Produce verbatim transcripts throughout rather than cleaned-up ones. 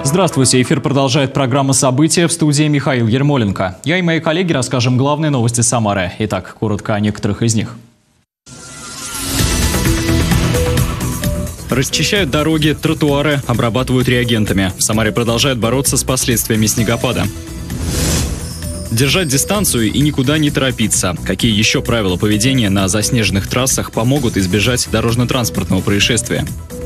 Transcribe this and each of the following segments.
Здравствуйте, эфир продолжает программа «События», в студии Михаил Ермоленко. Я и мои коллеги расскажем главные новости Самары. Итак, коротко о некоторых из них. Расчищают дороги, тротуары, обрабатывают реагентами. В Самаре продолжают бороться с последствиями снегопада. Держать дистанцию и никуда не торопиться. Какие еще правила поведения на заснеженных трассах помогут избежать дорожно-транспортного происшествия?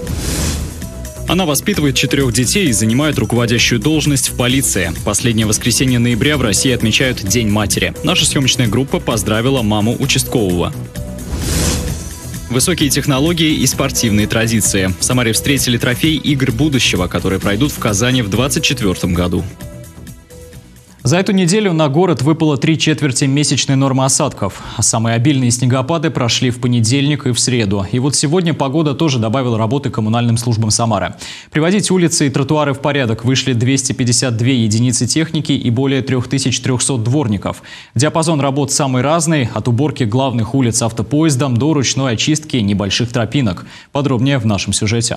Она воспитывает четырех детей и занимает руководящую должность в полиции. Последнее воскресенье ноября в России отмечают День матери. Наша съемочная группа поздравила маму участкового. Высокие технологии и спортивные традиции. В Самаре встретили трофей игр будущего, которые пройдут в Казани в две тысячи двадцать четвёртом году. За эту неделю на город выпало три четверти месячной нормы осадков. Самые обильные снегопады прошли в понедельник и в среду. И вот сегодня погода тоже добавила работы коммунальным службам Самары. Приводить улицы и тротуары в порядок вышли двести пятьдесят две единицы техники и более трёх тысяч трёхсот дворников. Диапазон работ самый разный – от уборки главных улиц автопоездом до ручной очистки небольших тропинок. Подробнее в нашем сюжете.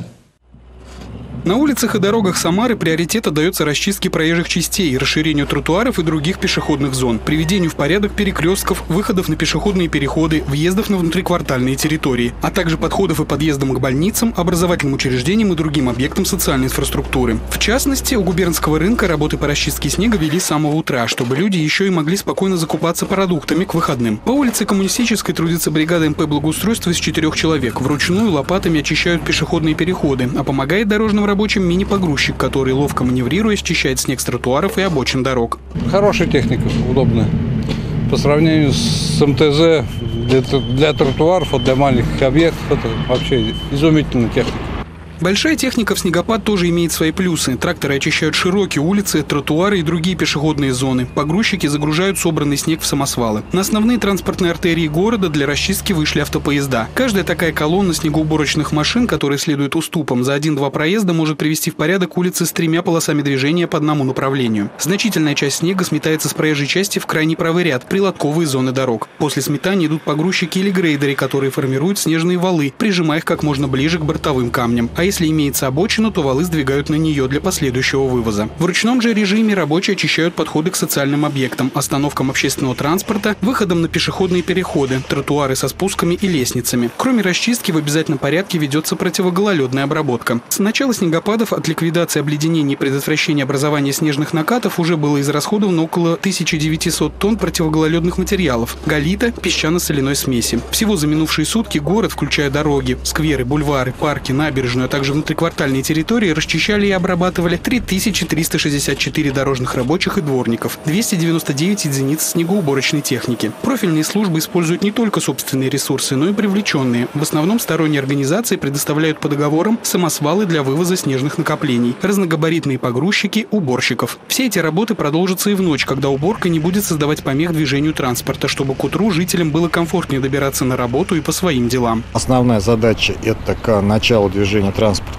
На улицах и дорогах Самары приоритет отдается расчистке проезжих частей, расширению тротуаров и других пешеходных зон, приведению в порядок перекрестков, выходов на пешеходные переходы, въездов на внутриквартальные территории, а также подходов и подъездам к больницам, образовательным учреждениям и другим объектам социальной инфраструктуры. В частности, у губернского рынка работы по расчистке снега вели с самого утра, чтобы люди еще и могли спокойно закупаться продуктами к выходным. По улице Коммунистической трудится бригада эм пэ благоустройства из четырех человек. Вручную лопатами очищают пешеходные переходы, а помогает дорожным работникам рабочим мини-погрузчик, который, ловко маневрируя, счищает снег с тротуаров и обочин дорог. Хорошая техника, удобная. По сравнению с эм тэ зэ для, для тротуаров, вот для маленьких объектов, это вообще изумительная техника. Большая техника в снегопад тоже имеет свои плюсы. Тракторы очищают широкие улицы, тротуары и другие пешеходные зоны. Погрузчики загружают собранный снег в самосвалы. На основные транспортные артерии города для расчистки вышли автопоезда. Каждая такая колонна снегоуборочных машин, которые следуют уступам, за один-два проезда может привести в порядок улицы с тремя полосами движения по одному направлению. Значительная часть снега сметается с проезжей части в крайний правый ряд, прилотковые зоны дорог. После сметания идут погрузчики или грейдеры, которые формируют снежные валы, прижимая их как можно ближе к бортовым камням. А если имеется обочина, то валы сдвигают на нее для последующего вывоза. В ручном же режиме рабочие очищают подходы к социальным объектам, остановкам общественного транспорта, выходам на пешеходные переходы, тротуары со спусками и лестницами. Кроме расчистки, в обязательном порядке ведется противогололедная обработка. С начала снегопадов от ликвидации обледенений и предотвращения образования снежных накатов уже было израсходовано около тысячи девятисот тонн противогололедных материалов, галлита, песчано-соляной смеси. Всего за минувшие сутки город, включая дороги, скверы, бульвары, парки, набережную, а также внутриквартальные территории, расчищали и обрабатывали три тысячи триста шестьдесят четыре дорожных рабочих и дворников, двести девяносто девять единиц снегоуборочной техники. Профильные службы используют не только собственные ресурсы, но и привлеченные. В основном сторонние организации предоставляют по договорам самосвалы для вывоза снежных накоплений, разногабаритные погрузчики, уборщиков. Все эти работы продолжатся и в ночь, когда уборка не будет создавать помех движению транспорта, чтобы к утру жителям было комфортнее добираться на работу и по своим делам. Основная задача – это к началу движения транспорта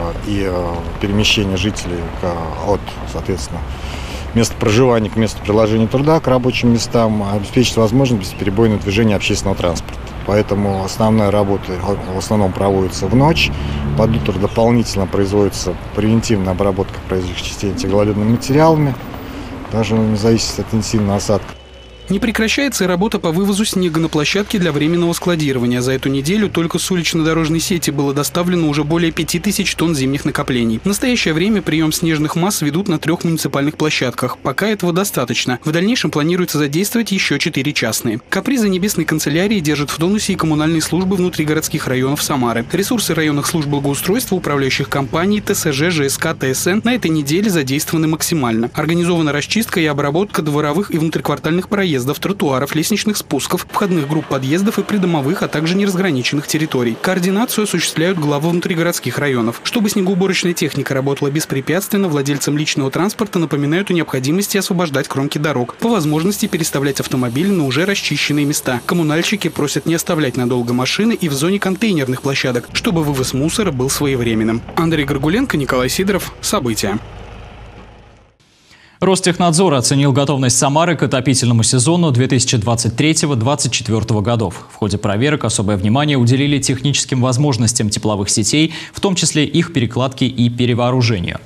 и перемещения жителей от, соответственно, места проживания к месту приложения труда, к рабочим местам, обеспечить возможность бесперебойного движения общественного транспорта. Поэтому основная работа в основном проводится в ночь. Под утро дополнительно производится превентивная обработка проезжих частей антигололедными материалами, даже не зависит от интенсивного осадка. Не прекращается и работа по вывозу снега на площадке для временного складирования. За эту неделю только с улично-дорожной сети было доставлено уже более пяти тысяч тонн зимних накоплений. В настоящее время прием снежных масс ведут на трех муниципальных площадках. Пока этого достаточно. В дальнейшем планируется задействовать еще четыре частные. Капризы небесной канцелярии держат в тонусе и коммунальные службы внутригородских районов Самары. Ресурсы районных служб благоустройства, управляющих компаний, тэ эс жэ, жэ эс ка, тэ эс эн на этой неделе задействованы максимально. Организована расчистка и обработка дворовых и внутриквартальных проездов, тротуаров, лестничных спусков, входных групп подъездов и придомовых, а также неразграниченных территорий. Координацию осуществляют главы внутригородских районов. Чтобы снегоуборочная техника работала беспрепятственно, владельцам личного транспорта напоминают о необходимости освобождать кромки дорог, по возможности переставлять автомобили на уже расчищенные места. Коммунальщики просят не оставлять надолго машины и в зоне контейнерных площадок, чтобы вывоз мусора был своевременным. Андрей Горгуленко, Николай Сидоров. События. Ростехнадзор оценил готовность Самары к отопительному сезону две тысячи двадцать третьего — две тысячи двадцать четвёртого годов. В ходе проверок особое внимание уделили техническим возможностям тепловых сетей, в том числе их перекладке и перевооружению.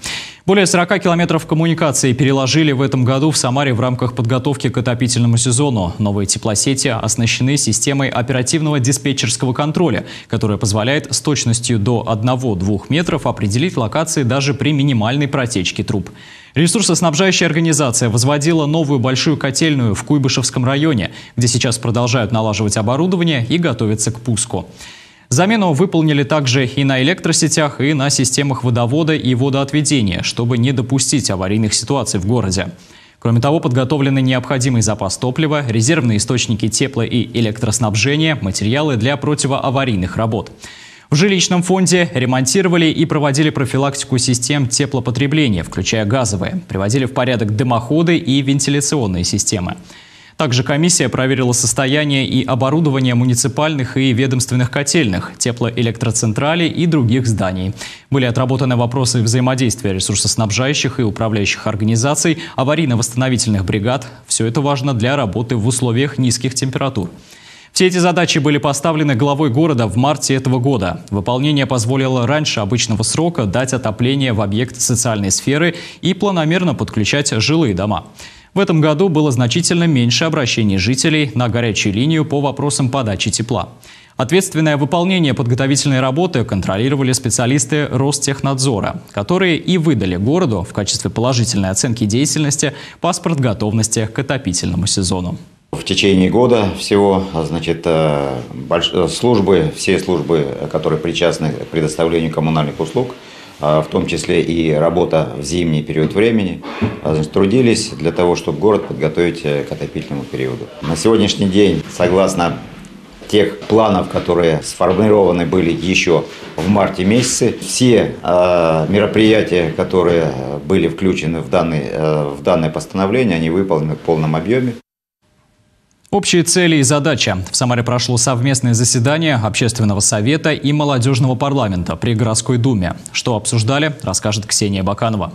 Более сорока километров коммуникаций переложили в этом году в Самаре в рамках подготовки к отопительному сезону. Новые теплосети оснащены системой оперативного диспетчерского контроля, которая позволяет с точностью до одного-двух метров определить локации даже при минимальной протечке труб. Ресурсоснабжающая организация возводила новую большую котельную в Куйбышевском районе, где сейчас продолжают налаживать оборудование и готовятся к пуску. Замену выполнили также и на электросетях, и на системах водовода и водоотведения, чтобы не допустить аварийных ситуаций в городе. Кроме того, подготовлены необходимый запас топлива, резервные источники тепла- и электроснабжения, материалы для противоаварийных работ. В жилищном фонде ремонтировали и проводили профилактику систем теплопотребления, включая газовые, приводили в порядок дымоходы и вентиляционные системы. Также комиссия проверила состояние и оборудование муниципальных и ведомственных котельных, теплоэлектроцентралей и других зданий. Были отработаны вопросы взаимодействия ресурсоснабжающих и управляющих организаций, аварийно-восстановительных бригад. Все это важно для работы в условиях низких температур. Все эти задачи были поставлены главой города в марте этого года. Выполнение позволило раньше обычного срока дать отопление в объекты социальной сферы и планомерно подключать жилые дома. В этом году было значительно меньше обращений жителей на горячую линию по вопросам подачи тепла. Ответственное выполнение подготовительной работы контролировали специалисты Ростехнадзора, которые и выдали городу в качестве положительной оценки деятельности паспорт готовности к отопительному сезону. В течение года всего, значит, больш... службы, все службы, которые причастны к предоставлению коммунальных услуг, в том числе и работа в зимний период времени, значит, трудились для того, чтобы город подготовить к отопительному периоду. На сегодняшний день, согласно тех планов, которые сформированы были еще в марте месяце, все э, мероприятия, которые были включены в, данный, э, в данное постановление, они выполнены в полном объеме. Общие цели и задачи. В Самаре прошло совместное заседание Общественного совета и молодежного парламента при городской думе. Что обсуждали, расскажет Ксения Баканова.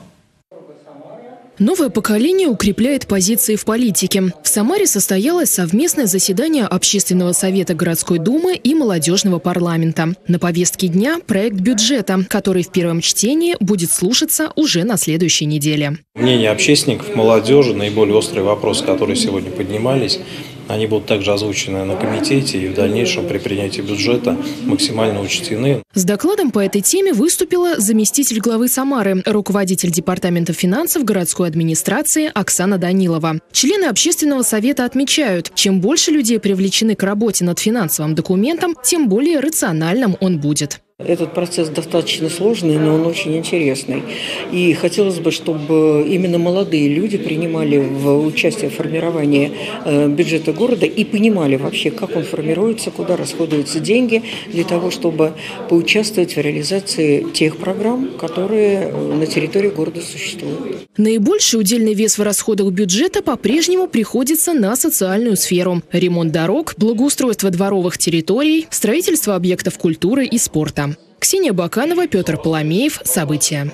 Новое поколение укрепляет позиции в политике. В Самаре состоялось совместное заседание Общественного совета городской думы и молодежного парламента. На повестке дня проект бюджета, который в первом чтении будет слушаться уже на следующей неделе. Мнение общественников, молодежи, наиболее острые вопросы, которые сегодня поднимались, они будут также озвучены на комитете и в дальнейшем при принятии бюджета максимально учтены. С докладом по этой теме выступила заместитель главы Самары, руководитель департамента финансов городской администрации Оксана Данилова. Члены общественного совета отмечают, чем больше людей привлечены к работе над финансовым документом, тем более рациональным он будет. Этот процесс достаточно сложный, но он очень интересный. И хотелось бы, чтобы именно молодые люди принимали в участие в формировании бюджета города и понимали вообще, как он формируется, куда расходуются деньги, для того, чтобы поучаствовать в реализации тех программ, которые на территории города существуют. Наибольший удельный вес в расходах бюджета по-прежнему приходится на социальную сферу. Ремонт дорог, благоустройство дворовых территорий, строительство объектов культуры и спорта. Ксения Баканова, Петр Поломеев. События.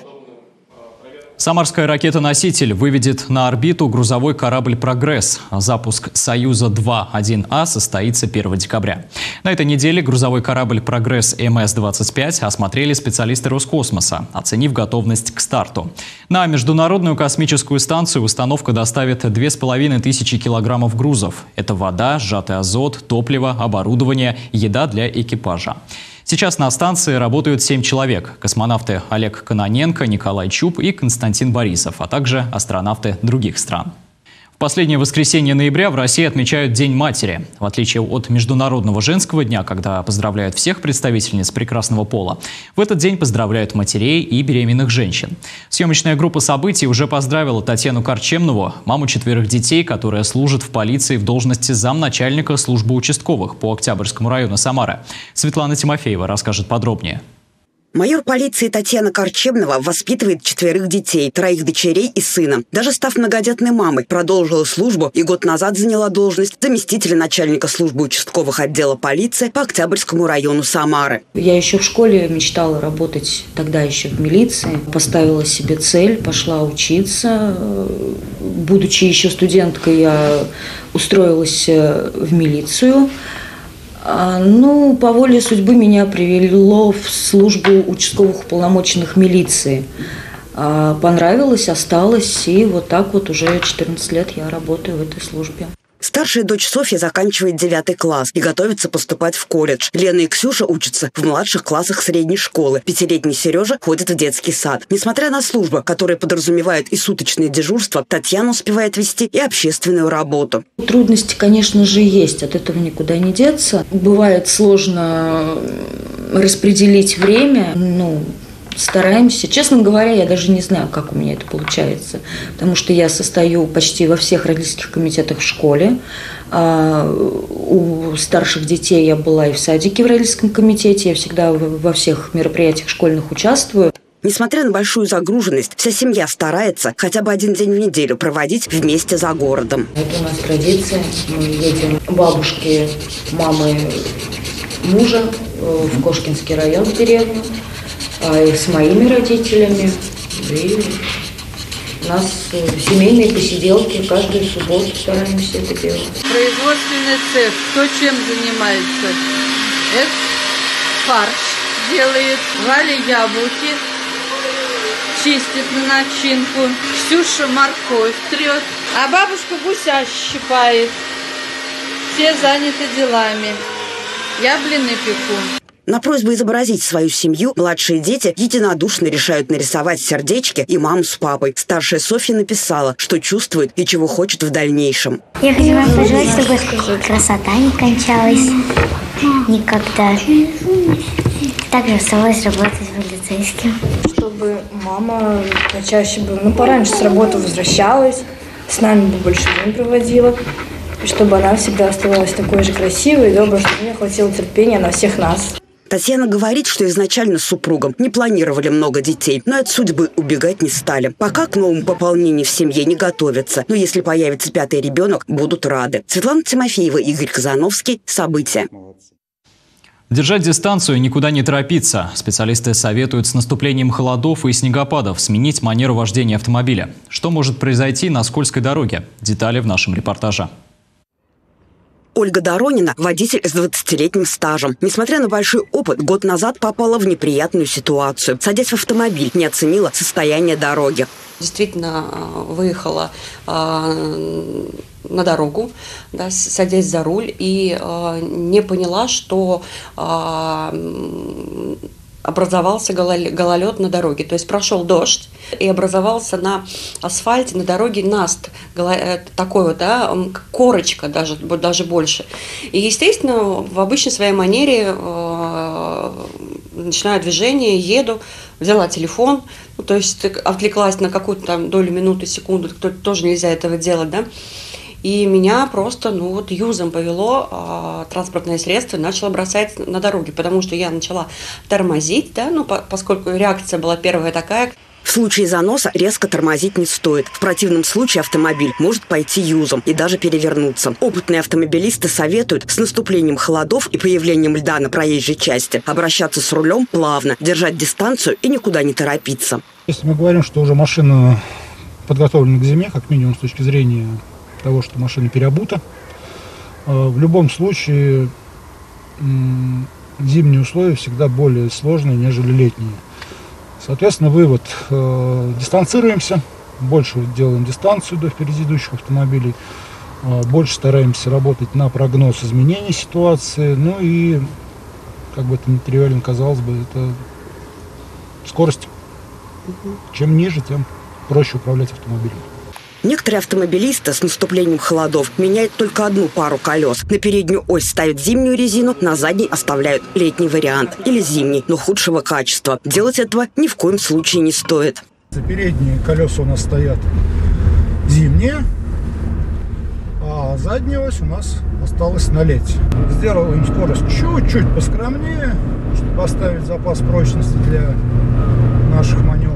Самарская ракета-носитель выведет на орбиту грузовой корабль «Прогресс». Запуск «Союза два один А» состоится первого декабря. На этой неделе грузовой корабль «Прогресс» эм эс двадцать пять осмотрели специалисты Роскосмоса, оценив готовность к старту. На Международную космическую станцию установка доставит две с половиной тысячи килограммов грузов. Это вода, сжатый азот, топливо, оборудование, еда для экипажа. Сейчас на станции работают семь человек. Космонавты Олег Кононенко, Николай Чуб и Константин Борисов, а также астронавты других стран. В последнее воскресенье ноября в России отмечают День матери. В отличие от Международного женского дня, когда поздравляют всех представительниц прекрасного пола, в этот день поздравляют матерей и беременных женщин. Съемочная группа «Событий» уже поздравила Татьяну Корчемнову, маму четверых детей, которая служит в полиции в должности замначальника службы участковых по Октябрьскому району Самары. Светлана Тимофеева расскажет подробнее. Майор полиции Татьяна Корчемнова воспитывает четверых детей, троих дочерей и сына. Даже став многодетной мамой, продолжила службу и год назад заняла должность заместителя начальника службы участковых отдела полиции по Октябрьскому району Самары. Я еще в школе мечтала работать, тогда еще в милиции. Поставила себе цель, пошла учиться. Будучи еще студенткой, я устроилась в милицию. Ну, по воле судьбы меня привело в службу участковых уполномоченных милиции. Понравилось, осталось, и вот так вот уже четырнадцать лет я работаю в этой службе. Старшая дочь Софья заканчивает девятый класс и готовится поступать в колледж. Лена и Ксюша учатся в младших классах средней школы. Пятилетний Сережа ходит в детский сад. Несмотря на службу, которая подразумевает и суточные дежурства, Татьяна успевает вести и общественную работу. Трудности, конечно же, есть. От этого никуда не деться. Бывает сложно распределить время. Ну, стараемся. Честно говоря, я даже не знаю, как у меня это получается. Потому что я состою почти во всех родительских комитетах в школе. А у старших детей я была и в садике в родительском комитете. Я всегда во всех мероприятиях школьных участвую. Несмотря на большую загруженность, вся семья старается хотя бы один день в неделю проводить вместе за городом. Это у нас традиция. Мы едем к бабушке мамы мужа в Кошкинский район, в деревню. С моими родителями. И у нас семейные посиделки каждую субботу стараемся это делать. Производственный цех. Кто чем занимается? Это фарш делает, Валя яблоки чистит на начинку, Ксюша морковь трет, а бабушка гуся щипает. Все заняты делами. Я блины пеку. На просьбу изобразить свою семью младшие дети единодушно решают нарисовать сердечки и маму с папой. Старшая Софья написала, что чувствует и чего хочет в дальнейшем. Я хочу вам пожелать, чтобы красота не кончалась никогда. Также оставалось работать полицейским. Чтобы мама почаще бы, ну, пораньше с работы возвращалась, с нами бы больше времени проводила. И чтобы она всегда оставалась такой же красивой и доброй, чтобы мне хватило терпения на всех нас. Татьяна говорит, что изначально с супругом не планировали много детей, но от судьбы убегать не стали. Пока к новому пополнению в семье не готовятся. Но если появится пятый ребенок, будут рады. Светлана Тимофеева, Игорь Казановский. События. Держать дистанцию и никуда не торопиться. Специалисты советуют с наступлением холодов и снегопадов сменить манеру вождения автомобиля. Что может произойти на скользкой дороге? Детали в нашем репортаже. Ольга Доронина – водитель с двадцатилетним стажем. Несмотря на большой опыт, год назад попала в неприятную ситуацию. Садясь в автомобиль, не оценила состояние дороги. Действительно выехала э, на дорогу, да, садясь за руль, и э, не поняла, что э, образовался гололед на дороге. То есть прошел дождь, и образовался на асфальте, на дороге наст, такой вот, да, корочка даже, даже больше. И, естественно, в обычной своей манере э, начинаю движение, еду, взяла телефон, ну, то есть отвлеклась на какую-то там долю минуты, секунду, тоже нельзя этого делать, да. И меня просто, ну вот, юзом повело а, транспортное средство и начало бросать на дороге, потому что я начала тормозить, да, ну, по, поскольку реакция была первая такая. В случае заноса резко тормозить не стоит. В противном случае автомобиль может пойти юзом и даже перевернуться. Опытные автомобилисты советуют с наступлением холодов и появлением льда на проезжей части обращаться с рулем плавно, держать дистанцию и никуда не торопиться. Если мы говорим, что уже машина подготовлена к зиме, как минимум с точки зрения того, что машина переобута, в любом случае зимние условия всегда более сложные, нежели летние. Соответственно, вывод: э, дистанцируемся, больше делаем дистанцию до впереди идущих автомобилей, э, больше стараемся работать на прогноз изменений ситуации, ну и, как бы это ни тривиально казалось бы, это скорость. Чем ниже, тем проще управлять автомобилем. Некоторые автомобилисты с наступлением холодов меняют только одну пару колес. На переднюю ось ставят зимнюю резину, на задней оставляют летний вариант или зимний, но худшего качества. Делать этого ни в коем случае не стоит. Передние колеса у нас стоят зимние, а задняя ось у нас осталась на лете. Сделаем скорость чуть-чуть поскромнее, чтобы оставить запас прочности для наших маневров.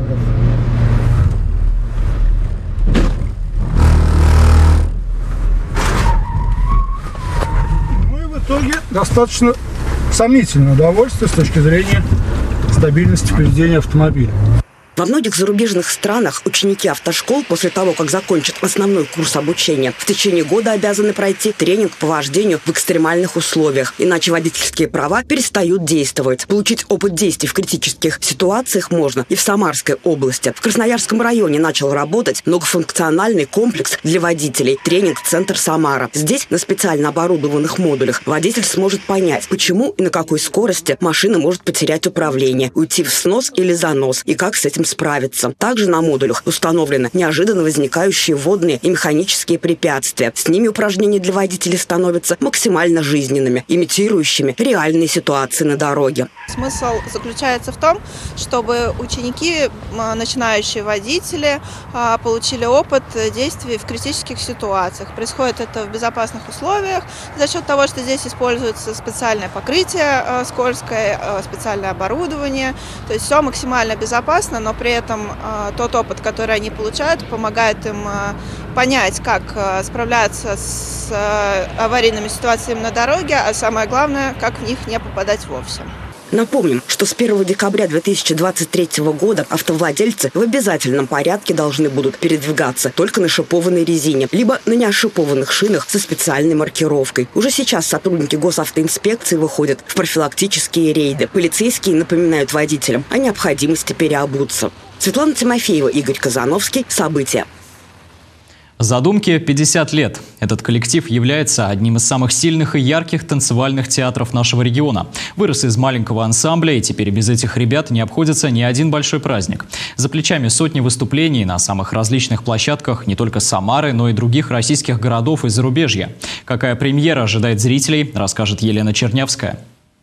В итоге достаточно сомнительное удовольствие с точки зрения стабильности поведения автомобиля. Во многих зарубежных странах ученики автошкол после того, как закончат основной курс обучения, в течение года обязаны пройти тренинг по вождению в экстремальных условиях, иначе водительские права перестают действовать. Получить опыт действий в критических ситуациях можно и в Самарской области. В Красноярском районе начал работать многофункциональный комплекс для водителей «Тренинг-центр Самара». Здесь, на специально оборудованных модулях, водитель сможет понять, почему и на какой скорости машина может потерять управление, уйти в снос или занос, и как с этим справиться. Также на модулях установлены неожиданно возникающие водные и механические препятствия. С ними упражнения для водителей становятся максимально жизненными, имитирующими реальные ситуации на дороге. Смысл заключается в том, чтобы ученики, начинающие водители, получили опыт действий в критических ситуациях. Происходит это в безопасных условиях за счет того, что здесь используется специальное покрытие скользкое, специальное оборудование. То есть все максимально безопасно, но при этом тот опыт, который они получают, помогает им понять, как справляться с аварийными ситуациями на дороге, а самое главное, как в них не попадать вовсе. Напомним, что с первого декабря две тысячи двадцать третьего года автовладельцы в обязательном порядке должны будут передвигаться только на шипованной резине, либо на неошипованных шинах со специальной маркировкой. Уже сейчас сотрудники госавтоинспекции выходят в профилактические рейды. Полицейские напоминают водителям о необходимости переобуться. Светлана Тимофеева, Игорь Казановский. События. Задумке пятьдесят лет. Этот коллектив является одним из самых сильных и ярких танцевальных театров нашего региона. Вырос из маленького ансамбля, и теперь без этих ребят не обходится ни один большой праздник. За плечами сотни выступлений на самых различных площадках не только Самары, но и других российских городов и зарубежья. Какая премьера ожидает зрителей, расскажет Елена Чернявская.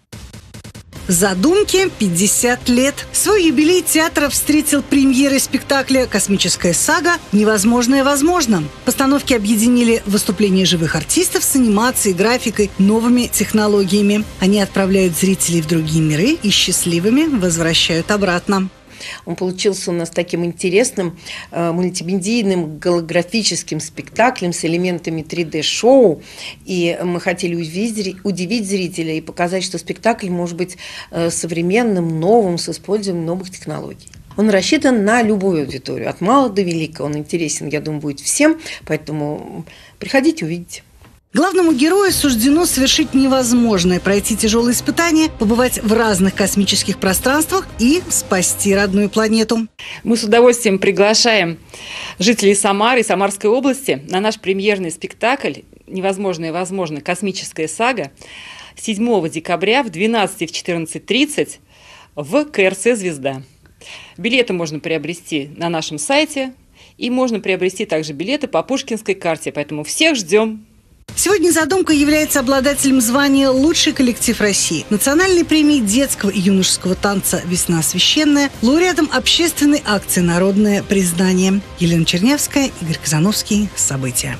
Задумке пятьдесят лет. Свой юбилей театр встретил премьерой спектакля «Космическая сага. Невозможное возможно». Постановки объединили выступления живых артистов с анимацией, графикой, новыми технологиями. Они отправляют зрителей в другие миры и счастливыми возвращают обратно. Он получился у нас таким интересным э, мультимедийным голографическим спектаклем с элементами три дэ-шоу. И мы хотели удивить, удивить зрителя и показать, что спектакль может быть э, современным, новым, с использованием новых технологий. Он рассчитан на любую аудиторию, от мала до велика. Он интересен, я думаю, будет всем, поэтому приходите, увидите. Главному герою суждено совершить невозможное, пройти тяжелые испытания, побывать в разных космических пространствах и спасти родную планету. Мы с удовольствием приглашаем жителей Самары и Самарской области на наш премьерный спектакль «Невозможное возможно. Космическая сага» седьмого декабря в двенадцать-четырнадцать тридцать в ка эр цэ «Звезда». Билеты можно приобрести на нашем сайте, и можно приобрести также билеты по Пушкинской карте, поэтому всех ждем. Сегодня «Задумка» является обладателем звания «Лучший коллектив России», национальной премии детского и юношеского танца «Весна священная», лауреатом общественной акции «Народное признание». Елена Чернявская, Игорь Казановский. События.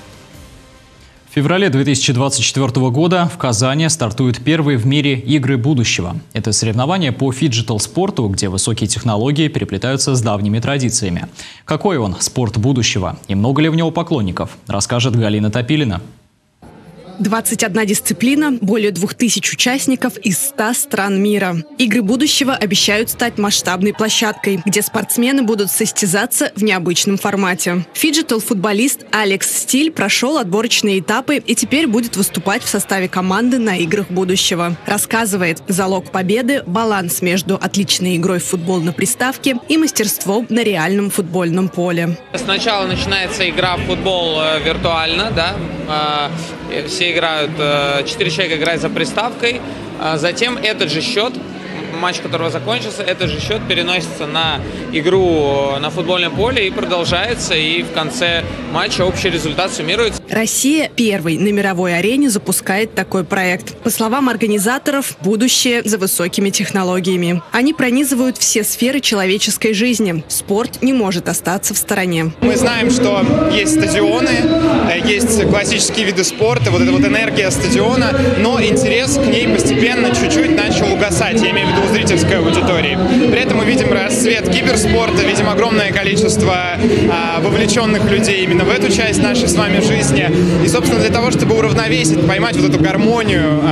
В феврале две тысячи двадцать четвёртого года в Казани стартуют первые в мире игры будущего. Это соревнования по фиджитал-спорту, где высокие технологии переплетаются с давними традициями. Какой он, спорт будущего? И много ли в него поклонников? Расскажет Галина Топилина. двадцать одна дисциплина, более двух тысяч участников из ста стран мира. Игры будущего обещают стать масштабной площадкой, где спортсмены будут состязаться в необычном формате. Фиджитал-футболист Алекс Стиль прошел отборочные этапы и теперь будет выступать в составе команды на играх будущего. Рассказывает, залог победы – баланс между отличной игрой в футбол на приставке и мастерством на реальном футбольном поле. Сначала начинается игра в футбол виртуально, да, все играют, четыре человека играют за приставкой, затем этот же счет, матч которого закончился, этот же счет переносится на игру на футбольном поле и продолжается, и в конце матча общий результат суммируется. Россия первой на мировой арене запускает такой проект. По словам организаторов, будущее за высокими технологиями. Они пронизывают все сферы человеческой жизни. Спорт не может остаться в стороне. Мы знаем, что есть стадионы, есть классические виды спорта, вот эта вот энергия стадиона, но интерес к ней постепенно чуть-чуть начал угасать, я имею в виду зрительской аудитории. При этом мы видим расцвет киберспорта, видим огромное количество а, вовлеченных людей именно в эту часть нашей с вами жизни. И, собственно, для того, чтобы уравновесить, поймать вот эту гармонию а,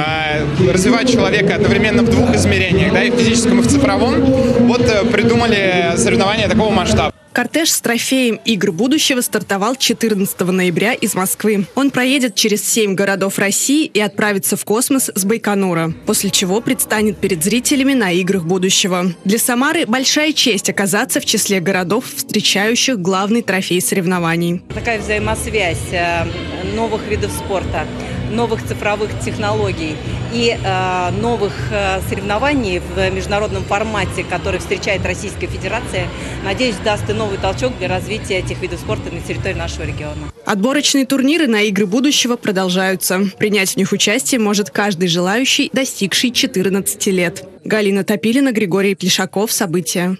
развивать человека одновременно в двух измерениях, да, и в физическом, и в цифровом, вот придумали соревнования такого масштаба. Кортеж с трофеем игр будущего стартовал четырнадцатого ноября из Москвы. Он проедет через семь городов России и отправится в космос с Байконура, после чего предстанет перед зрителями на играх будущего. Для Самары большая честь оказаться в числе городов, встречающих главный трофей соревнований. Такая взаимосвязь новых видов спорта, новых цифровых технологий и э, новых э, соревнований в международном формате, который встречает Российская Федерация, надеюсь, даст и новый толчок для развития этих видов спорта на территории нашего региона. Отборочные турниры на игры будущего продолжаются. Принять в них участие может каждый желающий, достигший четырнадцати лет. Галина Топилина, Григорий Плешаков. События.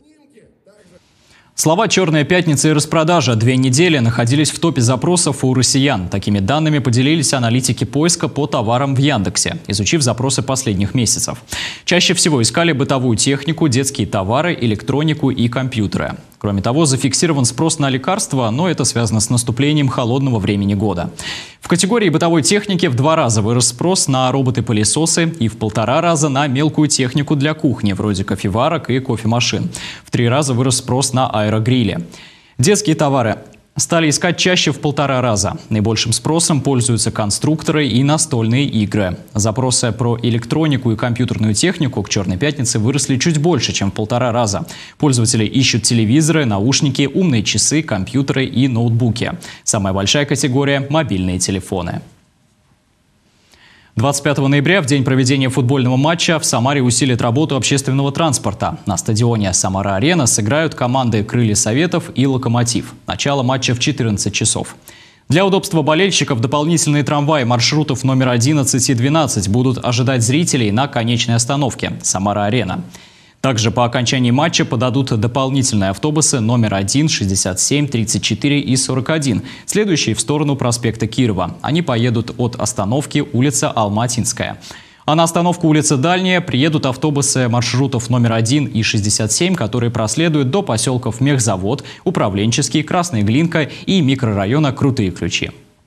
Слова «Черная пятница» и распродажа две недели находились в топе запросов у россиян. Такими данными поделились аналитики поиска по товарам в Яндексе, изучив запросы последних месяцев. Чаще всего искали бытовую технику, детские товары, электронику и компьютеры. Кроме того, зафиксирован спрос на лекарства, но это связано с наступлением холодного времени года. В категории бытовой техники в два раза вырос спрос на роботы-пылесосы и в полтора раза на мелкую технику для кухни, вроде кофеварок и кофемашин. В три раза вырос спрос на аэрогрили. Детские товары стали искать чаще в полтора раза. Наибольшим спросом пользуются конструкторы и настольные игры. Запросы про электронику и компьютерную технику к «Черной пятнице» выросли чуть больше, чем в полтора раза. Пользователи ищут телевизоры, наушники, умные часы, компьютеры и ноутбуки. Самая большая категория – мобильные телефоны. двадцать пятого ноября, в день проведения футбольного матча, в Самаре усилят работу общественного транспорта. На стадионе «Самара-Арена» сыграют команды «Крылья Советов» и «Локомотив». Начало матча в четырнадцать часов. Для удобства болельщиков дополнительные трамваи маршрутов номер одиннадцать и двенадцать будут ожидать зрителей на конечной остановке «Самара-Арена». Также по окончании матча подадут дополнительные автобусы номер один, шестьдесят семь, тридцать четыре и сорок один, следующие в сторону проспекта Кирова. Они поедут от остановки улица Алматинская. А на остановку улица Дальняя приедут автобусы маршрутов номер один и шестьдесят семь, которые проследуют до поселков Мехзавод, Управленческий, Красная Глинка и микрорайона Крутые Ключи.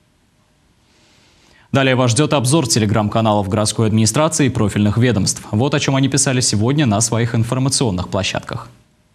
Далее вас ждет обзор телеграм-каналов городской администрации и профильных ведомств. Вот о чем они писали сегодня на своих информационных площадках.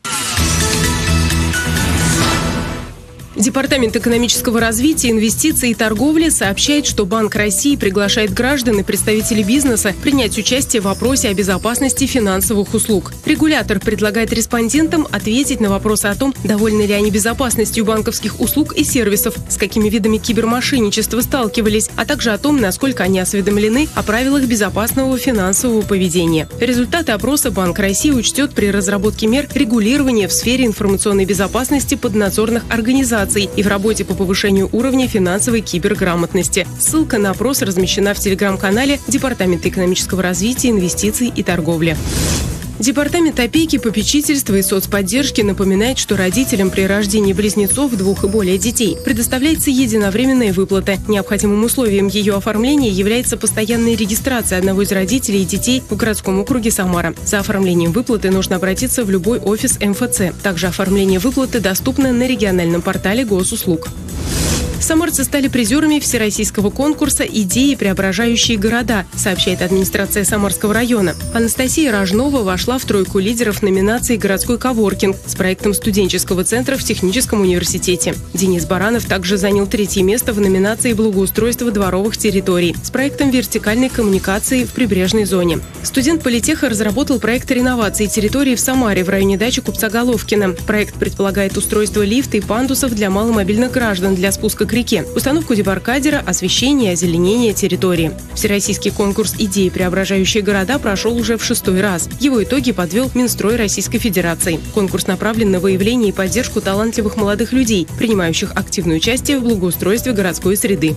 Департамент экономического развития, инвестиций и торговли сообщает, что Банк России приглашает граждан и представителей бизнеса принять участие в вопросе о безопасности финансовых услуг. Регулятор предлагает респондентам ответить на вопросы о том, довольны ли они безопасностью банковских услуг и сервисов, с какими видами кибермошенничества сталкивались, а также о том, насколько они осведомлены о правилах безопасного финансового поведения. Результаты опроса Банк России учтет при разработке мер регулирования в сфере информационной безопасности поднадзорных организаций и в работе по повышению уровня финансовой киберграмотности. Ссылка на опрос размещена в телеграм-канале Департамента экономического развития, инвестиций и торговли. Департамент опеки, попечительства и соцподдержки напоминает, что родителям при рождении близнецов, двух и более детей предоставляется единовременная выплата. Необходимым условием ее оформления является постоянная регистрация одного из родителей и детей в городском округе Самара. За оформлением выплаты нужно обратиться в любой офис эм эф цэ. Также оформление выплаты доступно на региональном портале госуслуг. Самарцы стали призерами всероссийского конкурса «Идеи, преображающие города», сообщает администрация Самарского района. Анастасия Рожнова вошла в тройку лидеров номинации «Городской коворкинг» с проектом студенческого центра в техническом университете. Денис Баранов также занял третье место в номинации «Благоустройство дворовых территорий» с проектом вертикальной коммуникации в прибрежной зоне. Студент политеха разработал проект реновации территории в Самаре в районе дачи купца Головкина. Проект предполагает устройство лифта и пандусов для маломобильных граждан для спуска к реке, установку дебаркадера, освещение и озеленение территории. Всероссийский конкурс «Идеи, преображающие города» прошел уже в шестой раз. Его итоги подвел Минстрой Российской Федерации. Конкурс направлен на выявление и поддержку талантливых молодых людей, принимающих активное участие в благоустройстве городской среды.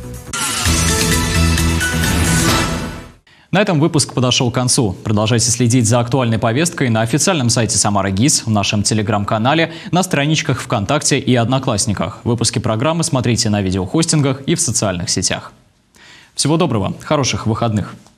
На этом выпуск подошел к концу. Продолжайте следить за актуальной повесткой на официальном сайте Самара ГИС, в нашем телеграм-канале, на страничках ВКонтакте и Одноклассниках. Выпуски программы смотрите на видеохостингах и в социальных сетях. Всего доброго, хороших выходных!